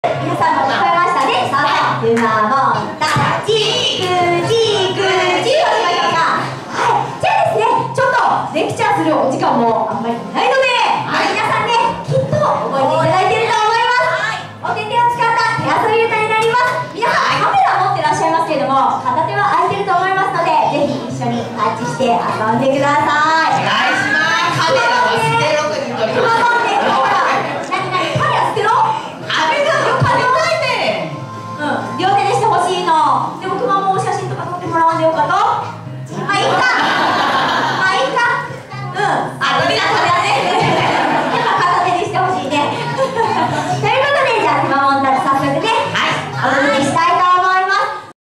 皆さんも聞こえましたね。さあ、くまモンタチクチクチをしましょうか。はい、じゃあですね、ちょっとレクチャーするお時間もあんまりないので